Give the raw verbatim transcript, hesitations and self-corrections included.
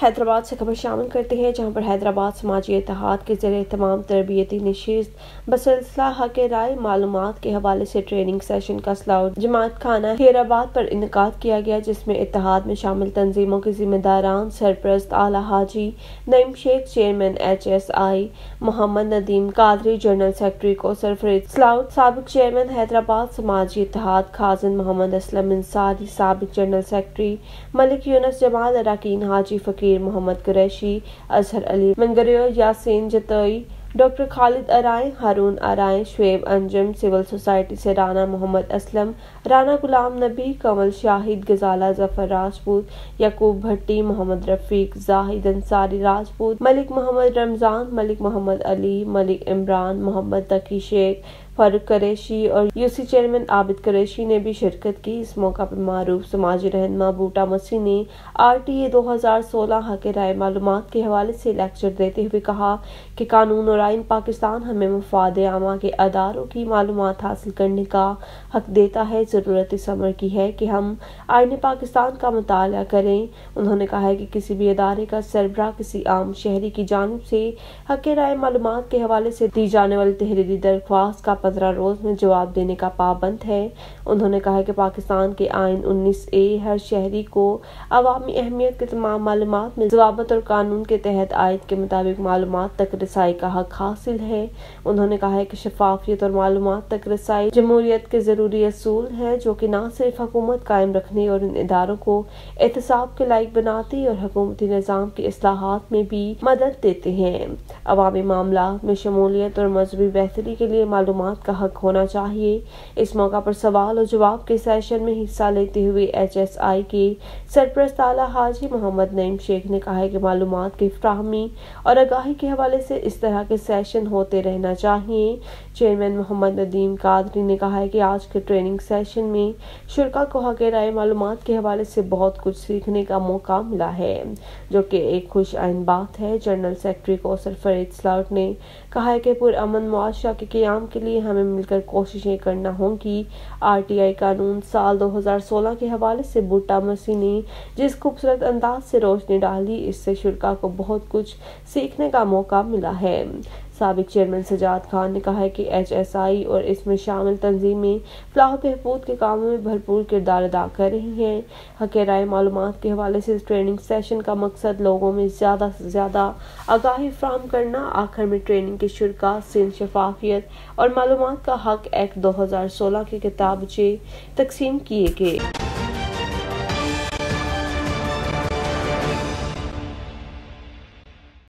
حیدرآباد سے خبر شامل کرتے ہیں، جہاں پر حیدرآباد سماجی اتحاد کے زیر اہتمام تربیتی نشست بسلسلہ حق رائے معلومات کے حوالے سے ٹریننگ سیشن کا سلاؤ جماعت خانہ ہیرآباد پر انعقاد کیا گیا، جس میں اتحاد میں شامل تنظیموں کے ذمہ داران، سرپرست اعلیٰ Haji Naeem Sheikh, chairman H S I Muhammad Nadeem Qadri, general secretary کو سرفراز سلاؤٹ، سابق چیئرمین حیدرآباد سماجی اتحاد خازن محمد اسلم انصاری، سابق جنرل سیکرٹری ملک یونس جمال، اراکین Haji Faqir Muhammad Qureshi, Azhar Ali Mangrio, Yasin Jatoi, doctor Khalid Arain, Haroon Arain, Shoaib Anjum, civil society سے رانا محمد اسلم، رانا غلام نبی، کمل شاہد، غزالہ ظفر راجپوت، یعقوب بھٹی، محمد رفیق، زاہد انصاری راجپوت، ملک محمد رمضان، ملک محمد علی، ملک عمران، محمد تقی شیخ، فاروق قریشی اور U C chairman Abid Qureshi نے بھی شرکت کی۔ اس موقع پر معروف سماجی رہنما بوٹا مسیح نے آر ٹی اے دو ہزار سولہ حق رائے معلومات کے حوالے سے لیکچر دیتے ہوئے کہا کہ قانون اور آئین پاکستان ہمیں مفاد عامہ کے اداروں کی معلومات حاصل کرنے کا حق دیتا ہے۔ ضرورت اس امر کی ہے کہ ہم آئین پاکستان کا مطالعہ کریں۔ انہوں نے کہا کہ کسی بھی ادارے کا سربراہ کسی عام شہری کی جانب سے حق رائے معلومات کے حوالے سے دی جانے والی تحریری درخواست کا پندرہ روز میں جواب دینے کا پابند ہے۔ انہوں نے کہا کہ پاکستان کے آئین انیس اے ہر شہری کو عوامی اہمیت کے تمام معلومات میں ضوابط اور قانون کے تحت عائد کے مطابق معلومات تک رسائی کا حق حاصل ہے۔ انہوں نے کہا کہ شفافیت اور معلومات تک رسائی جمہوریت کے ضروری اصول ہیں، جو کہ نہ صرف حکومت قائم رکھنے اور ان اداروں کو احتساب کے لائق بناتے اور حکومتی نظام کی اصلاحات میں بھی مدد دیتے ہیں۔ عوامی معاملات میں شمولیت اور مذہبی بہتری کے لیے معلومات کا حق ہونا چاہیے۔ اس موقع پر سوال اور جواب کے سیشن میں حصہ لیتے ہوئے ایچ ایس آئی کے سرپرست اعلیٰ حاجی محمد نعیم شیخ نے کہا کہ معلومات کی فراہمی اور آگاہی کے حوالے سے اس طرح کے سیشن ہوتے رہنا چاہیے۔ چیئرمین محمد ندیم قادری نے کہا کہ آج کے ٹریننگ سیشن میں شرکاء کو حق رائے معلومات کے حوالے سے بہت کچھ سیکھنے کا موقع ملا ہے، جو کہ ایک خوش آئند بات ہے۔ جنرل سیکرٹری کو سرفراز سلاؤٹ نے کہا کہ پرامن معاشرہ کے قیام کے لیے ہمیں مل کر کوششیں کرنا ہوں گی۔ آر ٹی آئی قانون سال دو ہزار سولہ کے حوالے سے بوٹا مسیح نے جس خوبصورت انداز سے روشنی ڈالی، اس سے شرکاء کو بہت کچھ سیکھنے کا موقع ملا ہے۔ سابق چیئرمین سجاد خان نے کہا کہ ایچ ایس آئی اور اس میں شامل تنظیمیں فلاح و بہبود کے کاموں میں بھرپور کردار ادا کر رہی ہیں۔ حق رائے معلومات کے حوالے سے اس ٹریننگ سیشن کا مقصد لوگوں میں زیادہ سے زیادہ آگاہی فراہم کرنا۔ آخر میں ٹریننگ کے شرکاء سندھ شفافیت اور معلومات کا حق ایکٹ دو ہزار سولہ کے کتابچے تقسیم کیے گئے۔